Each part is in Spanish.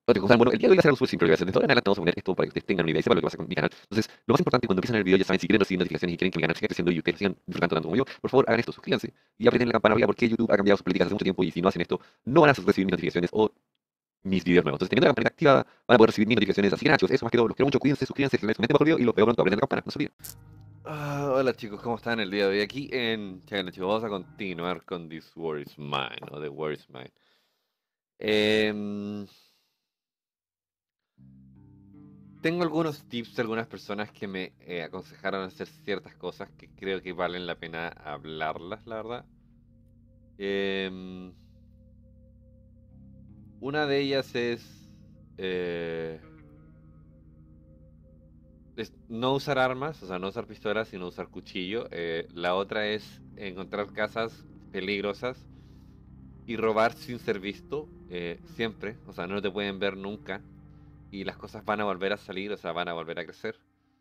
Bueno, el día de hoy va a ser algo súper simple. Desde ahora en adelante vamos a poner esto para que ustedes tengan una idea y sepan lo que pasa con mi canal. Entonces, lo más importante cuando empiezan el video, ya saben, si quieren recibir notificaciones y quieren que mi canal siga creciendo y ustedes sigan disfrutando tanto como yo, por favor hagan esto, suscríbanse y aprieten la campana arriba porque YouTube ha cambiado sus políticas hace mucho tiempo y si no hacen esto, no van a recibir mis notificaciones o mis videos nuevos. Entonces, teniendo la campanita activada, van a poder recibir mis notificaciones. Así que nada, chicos, eso más que todo. Los quiero mucho, cuídense, suscríbanse, comenten bajo el video y los veo pronto. Aprieten la campana, no se olviden. Hola chicos, ¿cómo están el día de hoy? Aquí en China, chicos, vamos a continuar con This War is Mine, o The War is Mine. Em, Tengo algunos tips de algunas personas que me aconsejaron hacer ciertas cosas que creo que valen la pena hablarlas, la verdad. Em, una de ellas eh, es no usar armas, o sea, no usar pistolas, sino usar cuchillo. La otra es encontrar casas peligrosas y robar sin ser visto, siempre. O sea, no te pueden ver nunca y las cosas van a volver a salir, o sea, van a volver a crecer.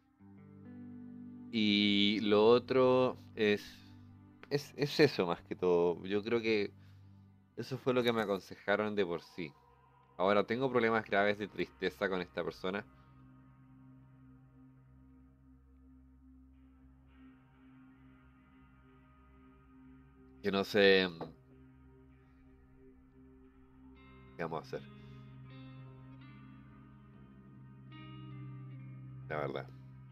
Y lo otro es eso más que todo. Yo creo que eso fue lo que me aconsejaron de por sí. Ahora, tengo problemas graves de tristeza con esta persona. Que no sé qué vamos a hacer, la verdad.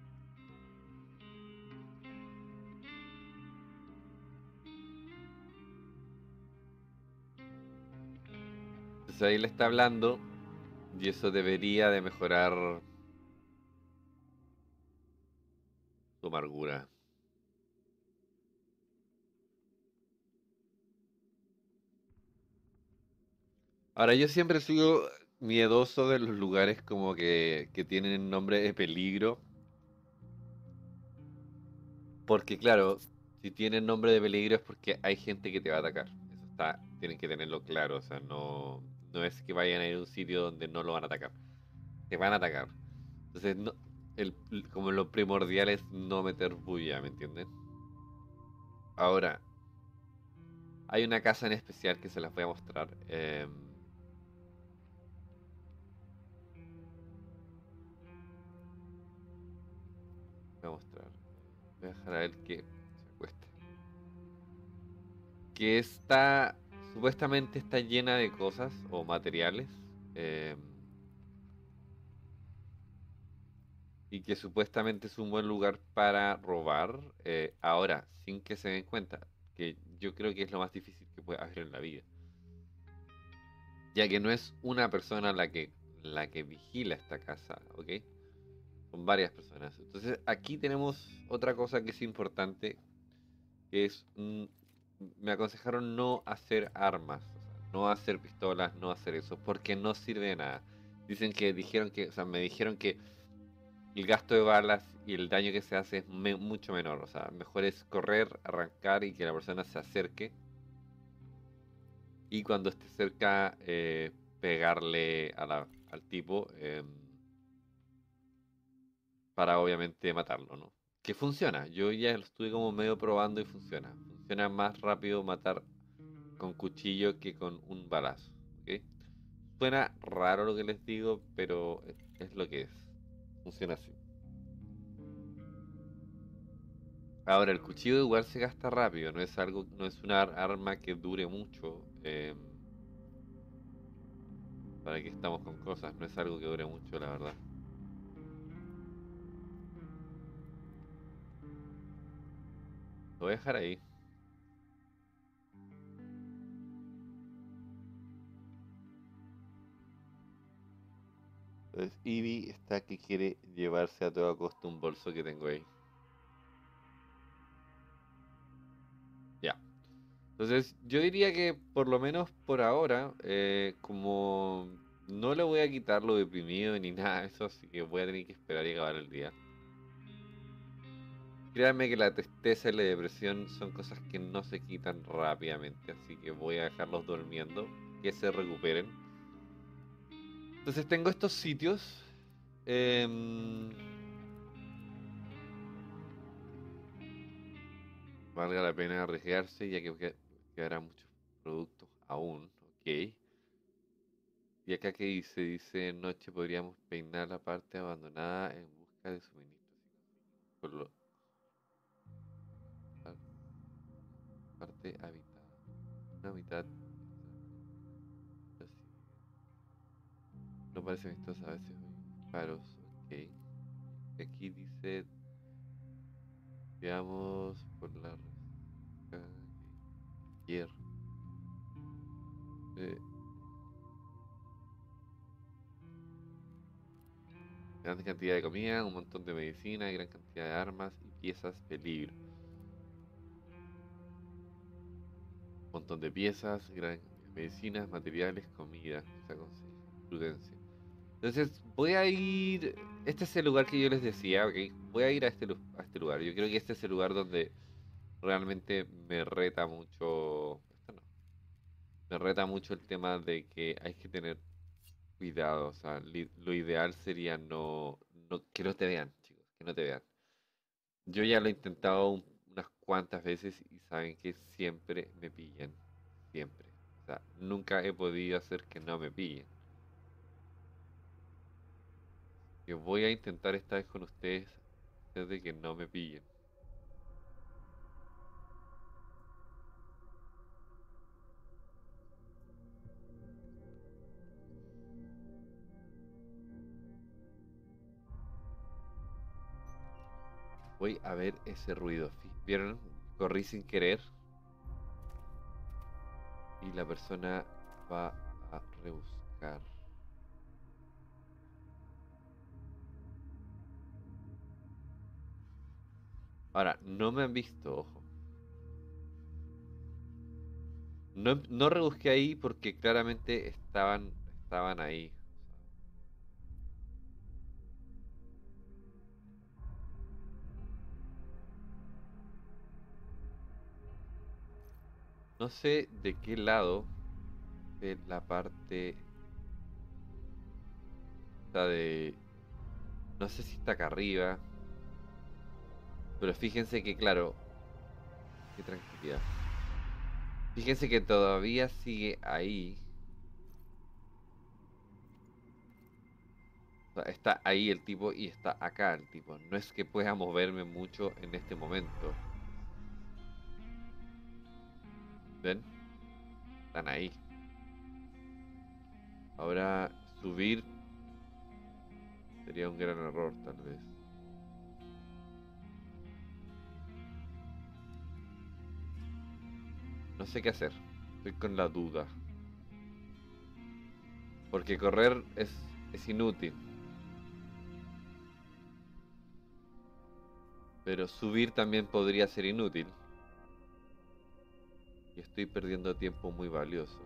Entonces ahí le está hablando y eso debería de mejorar su amargura. Ahora, yo siempre sigo miedoso de los lugares como que tienen nombre de peligro. Porque claro, si tienen nombre de peligro es porque hay gente que te va a atacar. Eso está, tienen que tenerlo claro. O sea, no es que vayan a ir a un sitio donde no lo van a atacar. Te van a atacar. Entonces, no, como lo primordial es no meter bulla, ¿me entienden? Ahora, hay una casa en especial que se las voy a mostrar. Voy a mostrar. Voy a dejar a él que se acueste. Que está, supuestamente está llena de cosas o materiales. em, y que supuestamente es un buen lugar para robar, ahora, sin que se den cuenta, que yo creo que es lo más difícil que puede haber en la vida, ya que no es una persona la que vigila esta casa, ¿ok? Son varias personas. Entonces aquí tenemos otra cosa que es importante, que es, me aconsejaron no hacer armas, o sea, no hacer pistolas, no hacer eso, porque no sirve de nada. Dijeron que, o sea, me dijeron que el gasto de balas y el daño que se hace es mucho menor. O sea, mejor es correr, arrancar y que la persona se acerque. Y cuando esté cerca, pegarle al tipo, para obviamente matarlo, ¿no? Que funciona. Yo ya lo estuve como medio probando y funciona. Funciona más rápido matar con cuchillo que con un balazo. ¿Ok? Suena raro lo que les digo, pero es lo que es. Funciona así. Ahora, el cuchillo igual se gasta rápido, no es algo, no es una arma que dure mucho. Para que estamos con cosas, no es algo que dure mucho, la verdad. Lo voy a dejar ahí. Entonces, Ivy está que quiere llevarse a toda costa un bolso que tengo ahí. Ya. Entonces, yo diría que por lo menos por ahora, como no le voy a quitar lo deprimido ni nada de eso, así que voy a tener que esperar y acabar el día. Créanme que la tristeza y la depresión son cosas que no se quitan rápidamente, así que voy a dejarlos durmiendo, que se recuperen. Entonces tengo estos sitios. em, Valga la pena arriesgarse, ya que quedarán muchos productos aún, ok. Y acá que dice, noche podríamos peinar la parte abandonada en busca de suministros. Por la parte habitada. Una mitad así. No parece vistosa a veces hoy. Paros, ok. Aquí dice, veamos por la resaca de ayer. Eh, Gran cantidad de comida, un montón de medicina, gran cantidad de armas y piezas peligro. Un montón de piezas, gran medicinas, materiales, comida. Se aconseja prudencia. Entonces voy a ir. Este es el lugar que yo les decía, ok. Voy a ir a a este lugar. Yo creo que este es el lugar donde realmente me reta mucho. Esto no. Me reta mucho el tema de que hay que tener cuidado. O sea, lo ideal sería que no te vean, chicos. Que no te vean. Yo ya lo he intentado unas cuantas veces y saben que siempre me pillan. Siempre. O sea, nunca he podido hacer que no me pillen. Que voy a intentar esta vez con ustedes desde que no me pillen. Voy a ver ese ruido. ¿Vieron? Corrí sin querer y la persona va a rebuscar. Ahora, no me han visto, ojo. No, no rebusqué ahí porque claramente estaban ahí. No sé de qué lado de la parte está de... No sé si está acá arriba, pero fíjense que, claro, qué tranquilidad. Fíjense que todavía sigue ahí. O sea, está ahí el tipo y está acá el tipo. No es que pueda moverme mucho en este momento. ¿Ven? Están ahí. Ahora subir sería un gran error, tal vez. No sé qué hacer. Estoy con la duda. Porque correr es inútil. Pero subir también podría ser inútil. Y estoy perdiendo tiempo muy valioso.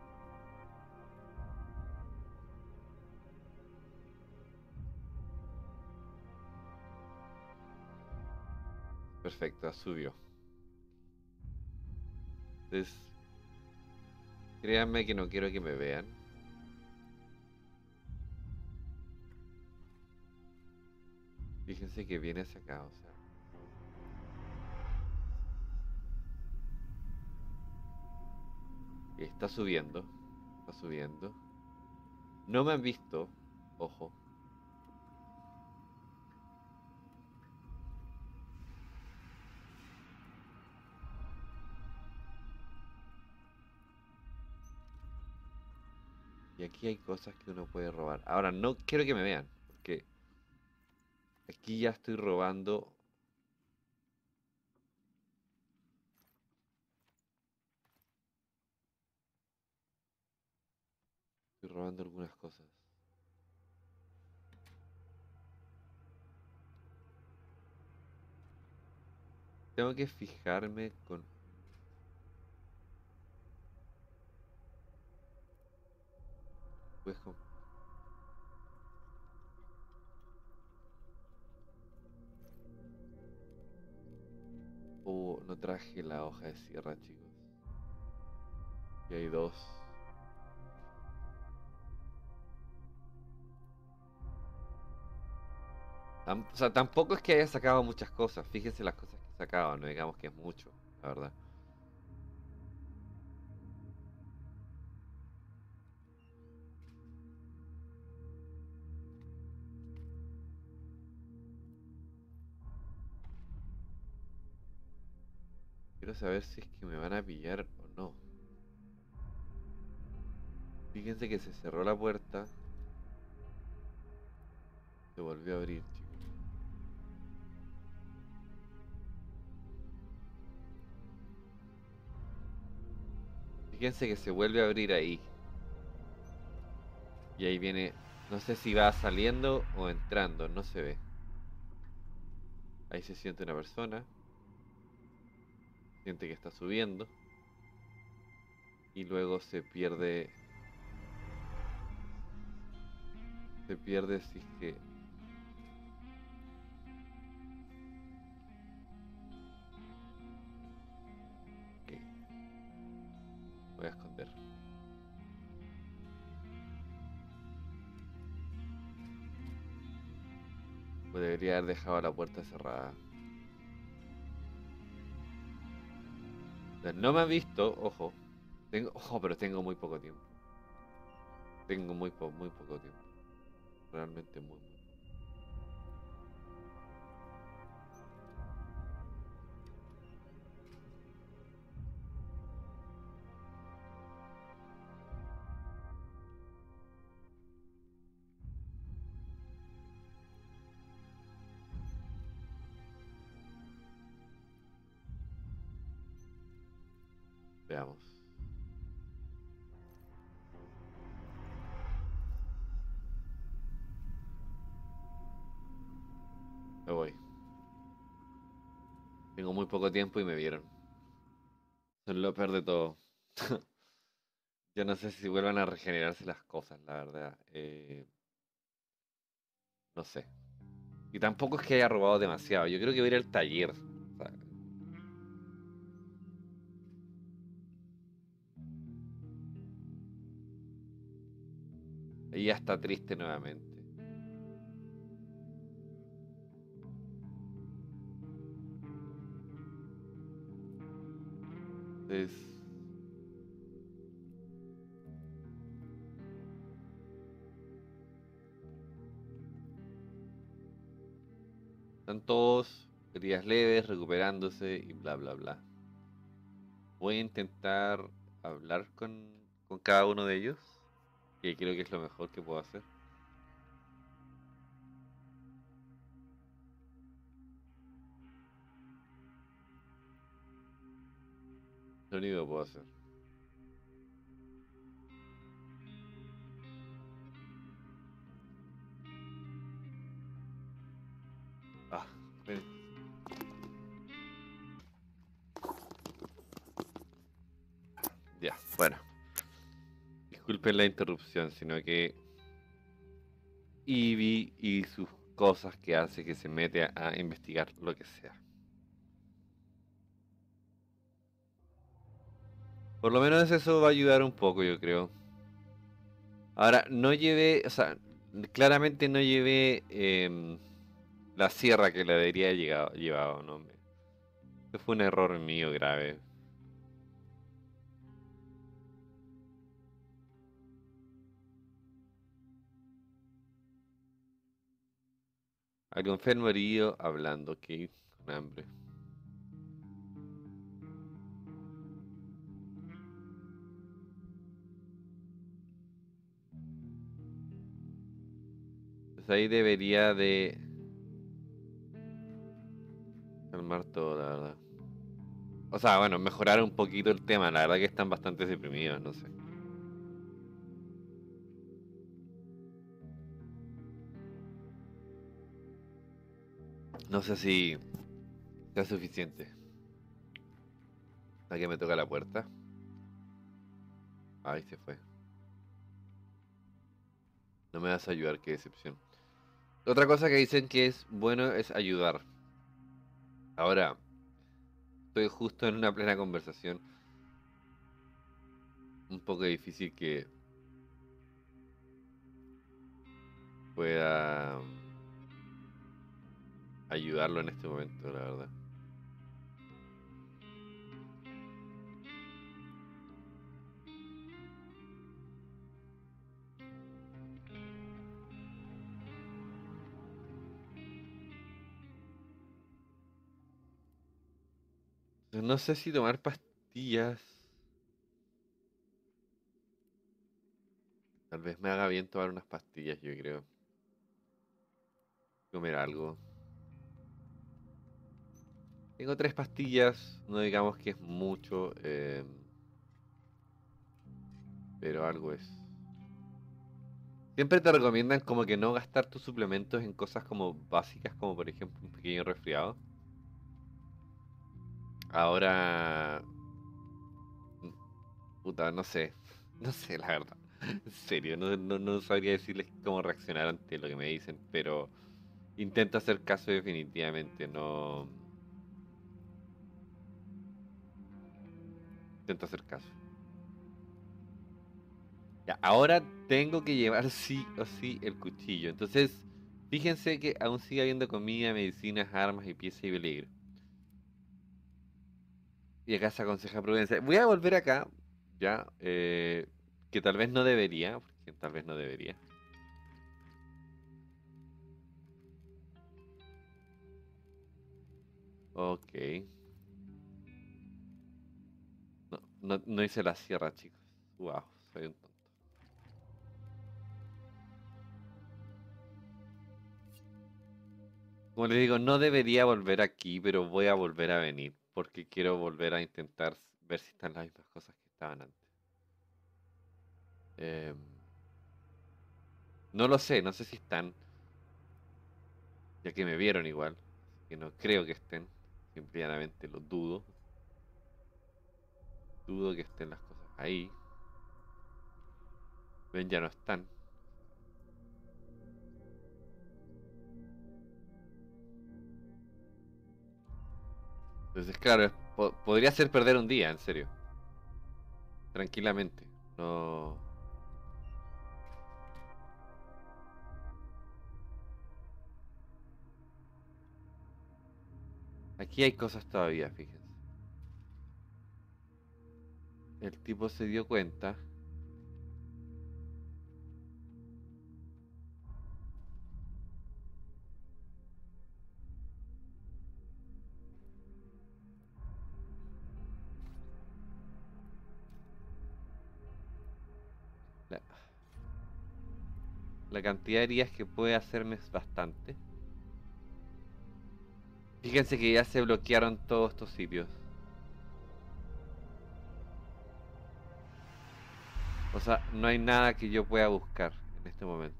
Perfecto, subió. Entonces, créanme que no quiero que me vean. Fíjense que viene hacia acá, o sea. Está subiendo. Está subiendo. No me han visto. Ojo. Y aquí hay cosas que uno puede robar. Ahora, no quiero que me vean. Porque aquí ya estoy robando. Estoy robando algunas cosas. Tengo que fijarme con... Pues con... Oh, no traje la hoja de sierra, chicos. Y hay dos. O sea, tampoco es que haya sacado muchas cosas. Fíjense las cosas que he sacado. No digamos que es mucho, la verdad. Quiero saber si es que me van a pillar o no. Fíjense que se cerró la puerta. Se volvió a abrir, chicos. Fíjense que se vuelve a abrir ahí. Y ahí viene. No sé si va saliendo o entrando. No se ve. Ahí se siente una persona. Siente que está subiendo. Y luego se pierde. Se pierde si es que. Ok, voy a esconder. Pues debería haber dejado la puerta cerrada. O sea, no me ha visto, ojo. Ojo, pero tengo muy poco tiempo. Tengo muy poco tiempo. Realmente muy, muy. Veamos. Me voy. Tengo muy poco tiempo y me vieron. Eso es lo peor de todo. Yo no sé si vuelvan a regenerarse las cosas, la verdad. No sé. Y tampoco es que haya robado demasiado. Yo creo que voy a ir al taller. O sea, ella está triste nuevamente. Entonces, están todos heridas leves, recuperándose y bla, bla, bla. Voy a intentar hablar con cada uno de ellos, que creo que es lo mejor que puedo hacer. Lo único que puedo hacer. Ah, ven. Ya, bueno. Disculpen la interrupción, sino que Ivy y sus cosas que hace que se mete a investigar lo que sea. Por lo menos eso va a ayudar un poco, yo creo. Ahora, no llevé, o sea, claramente no llevé la sierra que le debería llevado, ¿no? Ese fue un error mío grave. Algo enfermo herido hablando, ok, con hambre. Pues ahí debería de calmar todo, la verdad. O sea, bueno, mejorar un poquito el tema. La verdad que están bastante deprimidos, no sé. No sé si sea suficiente. ¿A que me toca la puerta? Ahí se fue. No me vas a ayudar, qué decepción. Otra cosa que dicen que es bueno es ayudar. Ahora, estoy justo en una plena conversación. Un poco difícil que pueda ayudarlo en este momento, la verdad. No sé si tomar pastillas. Tal vez me haga bien tomar unas pastillas, yo creo. Comer algo. Tengo 3 pastillas, no digamos que es mucho, pero algo es. Siempre te recomiendan como que no gastar tus suplementos en cosas como básicas, como por ejemplo un pequeño resfriado. Ahora, mm, puta, no sé, no sé la verdad. En serio, no sabría decirles cómo reaccionar ante lo que me dicen, pero intento hacer caso definitivamente, no intento hacer caso. Ya, ahora tengo que llevar sí o sí el cuchillo. Entonces, fíjense que aún sigue habiendo comida, medicinas, armas y piezas y peligro. Y acá se aconseja prudencia. Voy a volver acá, ya, que tal vez no debería, porque tal vez no debería. Ok. No hice la sierra, chicos. Wow, soy un tonto. Como les digo, no debería volver aquí, pero voy a volver a venir, porque quiero volver a intentar ver si están las mismas cosas que estaban antes. Em, no lo sé, no sé si están, ya que me vieron igual, que no creo que estén, simplemente lo dudo, dudo que estén las cosas ahí. Ven, ya no están. Entonces, claro, podría ser perder un día, en serio, tranquilamente. No, aquí hay cosas todavía, fíjense. El tipo se dio cuenta, la, la cantidad de heridas que puede hacerme es bastante. Fíjense que ya se bloquearon todos estos sitios. O sea, no hay nada que yo pueda buscar en este momento.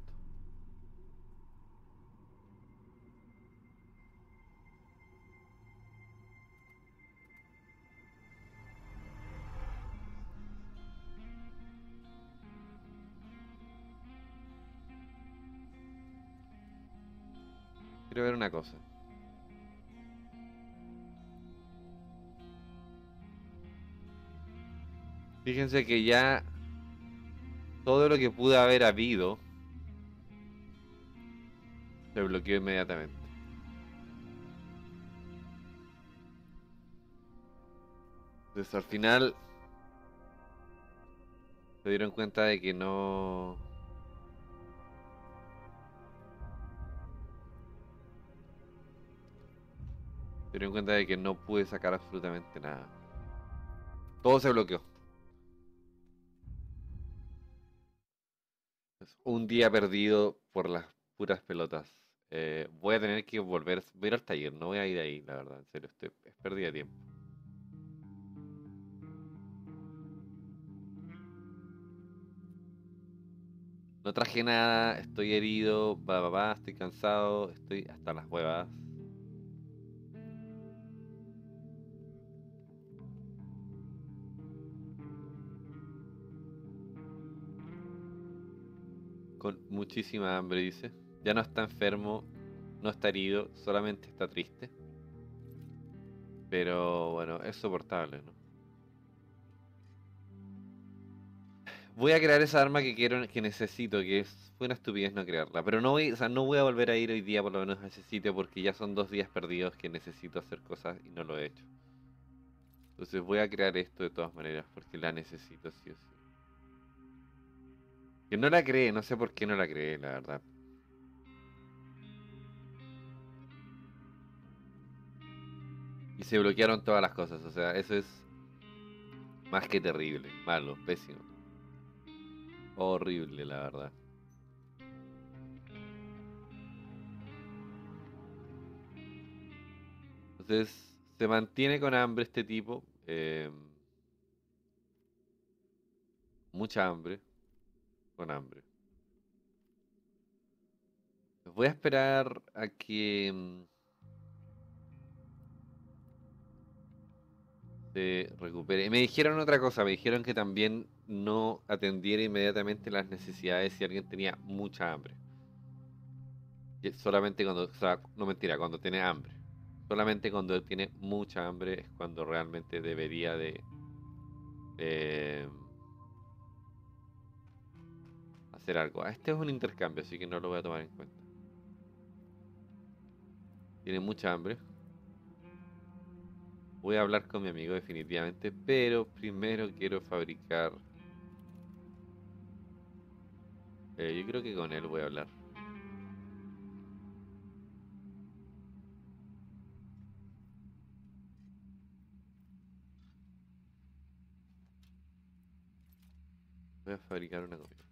Quiero ver una cosa. Fíjense que ya todo lo que pudo haber habido se bloqueó inmediatamente. Entonces al final se dieron cuenta de que no... Se dieron cuenta de que no pude sacar absolutamente nada. Todo se bloqueó. Es un día perdido por las puras pelotas. Voy a tener que volver, voy a ir al taller, no voy a ir ahí, la verdad, en serio, es pérdida de tiempo. No traje nada, estoy herido, estoy cansado, estoy hasta las huevas. Con muchísima hambre, dice. Ya no está enfermo, no está herido, solamente está triste. Pero bueno, es soportable, ¿no? Voy a crear esa arma que quiero, que necesito, que fue una estupidez no crearla. Pero no voy, o sea, no voy a volver a ir hoy día por lo menos a ese sitio porque ya son 2 días perdidos que necesito hacer cosas y no lo he hecho. Entonces voy a crear esto de todas maneras porque la necesito sí o sí. Que no la cree, no sé por qué no la cree, la verdad. Y se bloquearon todas las cosas. O sea, eso es más que terrible. Malo, pésimo. Horrible, la verdad. Entonces, se mantiene con hambre este tipo. Mucha hambre. Con hambre. Voy a esperar a que se recupere. Me dijeron otra cosa. Me dijeron que también no atendiera inmediatamente las necesidades si alguien tenía mucha hambre. Que solamente cuando, o sea, no mentira, cuando tiene hambre. Solamente cuando él tiene mucha hambre es cuando realmente debería de eh, hacer algo. Este es un intercambio, así que no lo voy a tomar en cuenta. Tiene mucha hambre. Voy a hablar con mi amigo definitivamente, pero primero quiero fabricar. Yo creo que con él voy a hablar. Voy a fabricar una comida.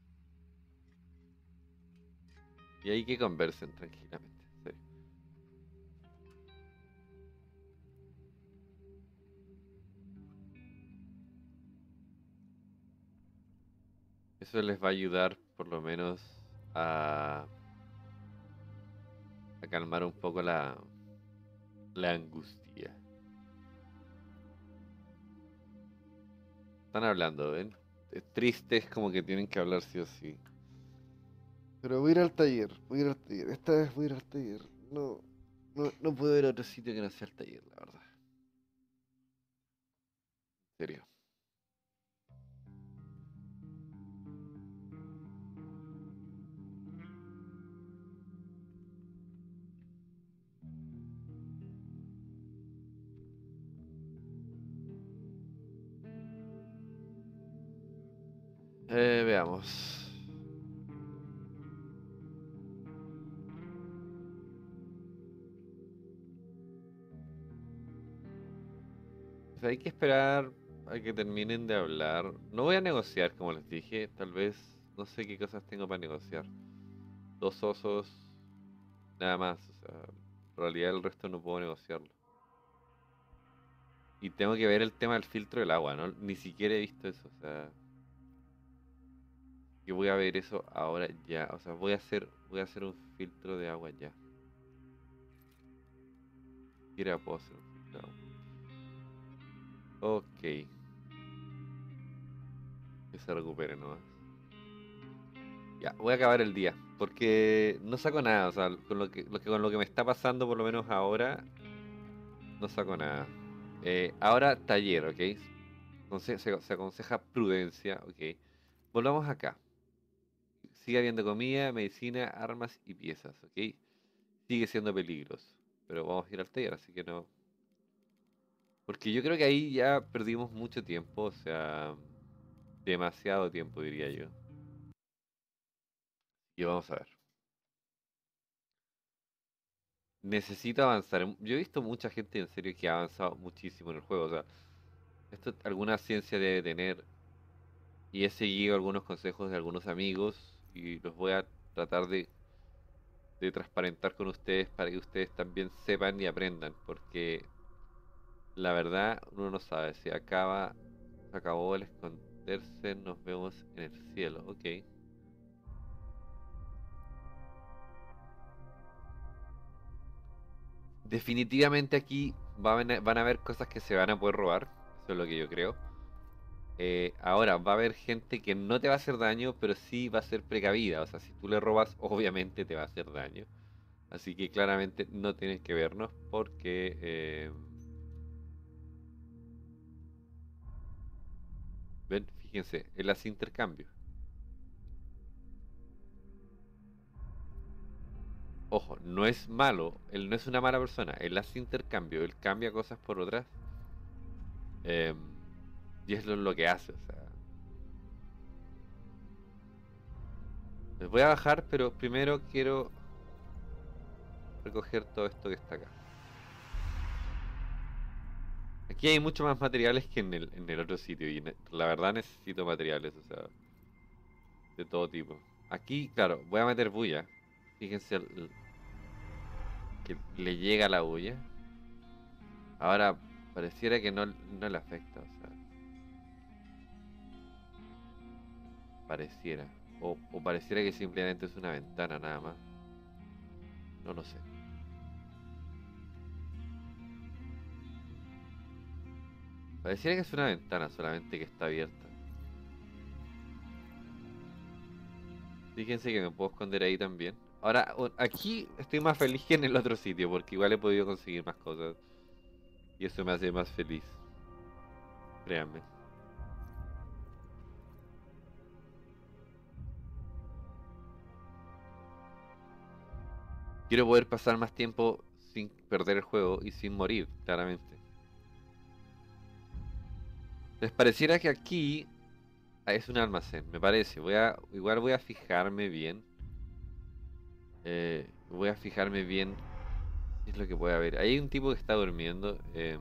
Y ahí que conversen tranquilamente. En serio. Eso les va a ayudar por lo menos a, a calmar un poco la angustia. Están hablando, ¿ven? Es triste, es como que tienen que hablar sí o sí. Pero voy a ir al taller, voy a ir al taller. Esta vez voy a ir al taller. No, no puedo ir a otro sitio que no sea el taller, la verdad. En serio. Veamos. O sea, hay que esperar a que terminen de hablar. No voy a negociar, como les dije. Tal vez no sé qué cosas tengo para negociar. Dos osos, nada más. O sea, en realidad el resto no puedo negociarlo. Y tengo que ver el tema del filtro del agua, ¿no? Ni siquiera he visto eso. O sea, que voy a ver eso ahora ya. O sea, voy a hacer un filtro de agua ya. Quiera puedo hacer un filtro de agua. Ok, que se recupere nomás. Ya, voy a acabar el día. Porque no saco nada. O sea, con lo que me está pasando, por lo menos ahora, no saco nada. Ahora taller, ¿ok? Se aconseja prudencia, ¿ok? Volvamos acá. Sigue habiendo comida, medicina, armas y piezas, ¿ok? Sigue siendo peligroso. Pero vamos a ir al taller, así que no. Porque yo creo que ahí ya perdimos mucho tiempo, o sea, demasiado tiempo diría yo. Y vamos a ver. Necesito avanzar. Yo he visto mucha gente en serio que ha avanzado muchísimo en el juego. O sea, esto alguna ciencia debe tener. Y he seguido algunos consejos de algunos amigos y los voy a tratar de transparentar con ustedes para que ustedes también sepan y aprendan. Porque la verdad, uno no sabe. Se acabó el esconderse, nos vemos en el cielo. Ok. Definitivamente aquí van a haber cosas que se van a poder robar. Eso es lo que yo creo. Ahora, va a haber gente que no te va a hacer daño, pero sí va a ser precavida. O sea, si tú le robas, obviamente te va a hacer daño. Así que claramente no tienes que vernos porque, ven, fíjense, él hace intercambio. Ojo, no es malo, él no es una mala persona, él hace intercambio, él cambia cosas por otras. eh, y es lo que hace. O sea, les voy a bajar, pero primero quiero recoger todo esto que está acá. aquí hay mucho más materiales que en el otro sitio y la verdad necesito materiales, o sea, de todo tipo. Aquí, claro, voy a meter bulla. Fíjense que le llega la bulla. Ahora, pareciera que no le afecta, o sea, pareciera. O pareciera que simplemente es una ventana nada más. No lo sé. Pareciera que es una ventana solamente que está abierta. Fíjense que me puedo esconder ahí también. Ahora, aquí estoy más feliz que en el otro sitio, porque igual he podido conseguir más cosas. Y eso me hace más feliz, créanme. Quiero poder pasar más tiempo sin perder el juego y sin morir, claramente. Les pareciera que aquí es un almacén, me parece. Igual voy a fijarme bien. Voy a fijarme bien qué es lo que puede haber. Hay un tipo que está durmiendo.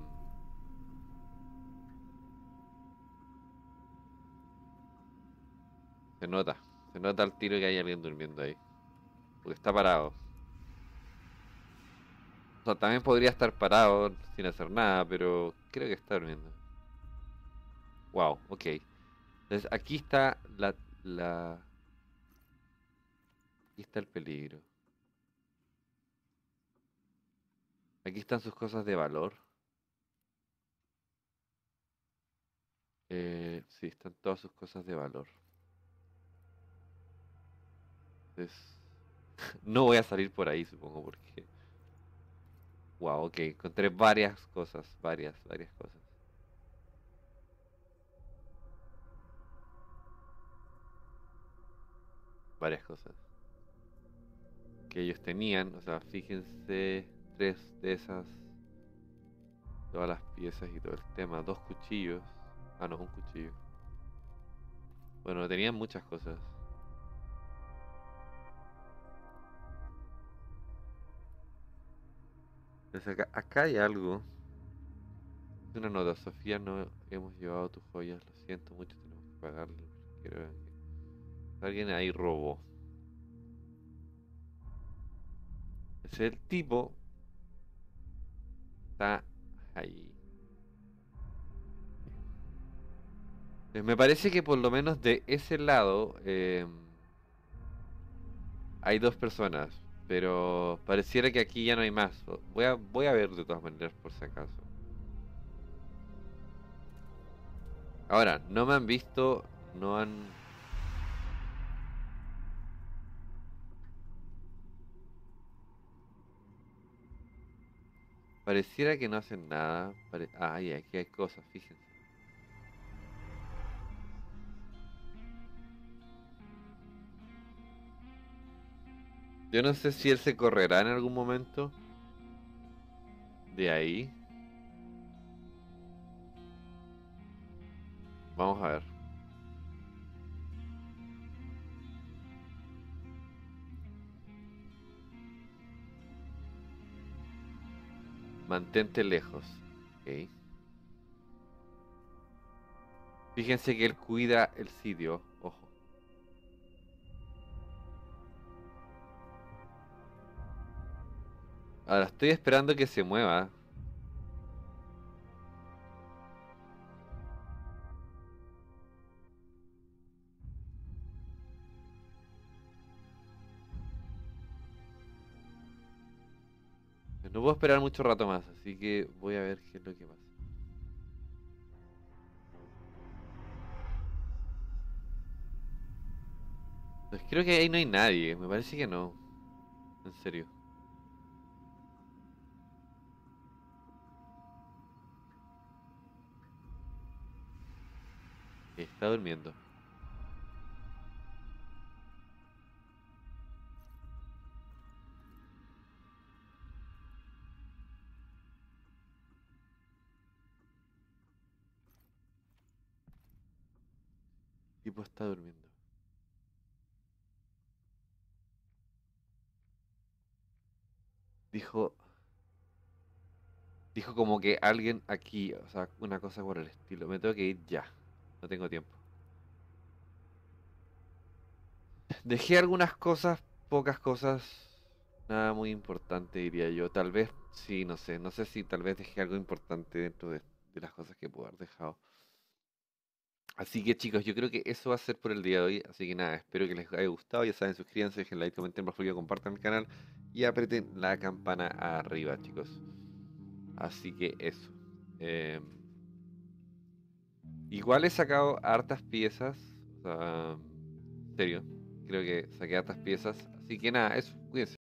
Se nota. Se nota al tiro que hay alguien durmiendo ahí. Porque está parado. O sea, también podría estar parado sin hacer nada, pero creo que está durmiendo. Wow, ok. Entonces aquí está la... Aquí está el peligro. Aquí están sus cosas de valor. Sí, están todas sus cosas de valor. Entonces, no voy a salir por ahí, supongo, porque... Wow, ok. Encontré varias cosas, varias cosas. Varias cosas que ellos tenían. O sea, fíjense, tres de esas, todas las piezas y todo el tema. Dos cuchillos. Ah, no, un cuchillo. Bueno, tenían muchas cosas. Entonces acá hay algo. Es una nota, Sofía, no hemos llevado tus joyas, lo siento mucho, tenemos que pagarlo. Creo que alguien ahí robó. Ese es el tipo, está ahí. Me parece que por lo menos de ese lado hay dos personas, pero pareciera que aquí ya no hay más. Voy a ver de todas maneras por si acaso. Ahora, no me han visto, no han... Pareciera que no hacen nada. Ay, aquí hay cosas, fíjense. Yo no sé si él se correrá en algún momento de ahí. Vamos a ver. Mantente lejos. Ok. Fíjense que él cuida el sitio. Ojo. Ahora estoy esperando que se mueva. No puedo esperar mucho rato más, así que voy a ver qué es lo que pasa. Pues creo que ahí no hay nadie. Me parece que no. En serio. Está durmiendo. El tipo está durmiendo. Dijo, Dijo como que alguien aquí, o sea, una cosa por el estilo. Me tengo que ir ya. No tengo tiempo. Dejé algunas cosas, pocas cosas, nada muy importante diría yo. Tal vez, sí, no sé, no sé si tal vez dejé algo importante dentro de las cosas que puedo haber dejado. Así que chicos, yo creo que eso va a ser por el día de hoy. Así que nada, espero que les haya gustado. Ya saben, suscríbanse, dejen like, comenten, por favor, compartan el canal y aprieten la campana arriba, chicos. Así que eso. Em, Igual he sacado hartas piezas. O sea, en serio, creo que saqué hartas piezas. Así que nada, eso, cuídense.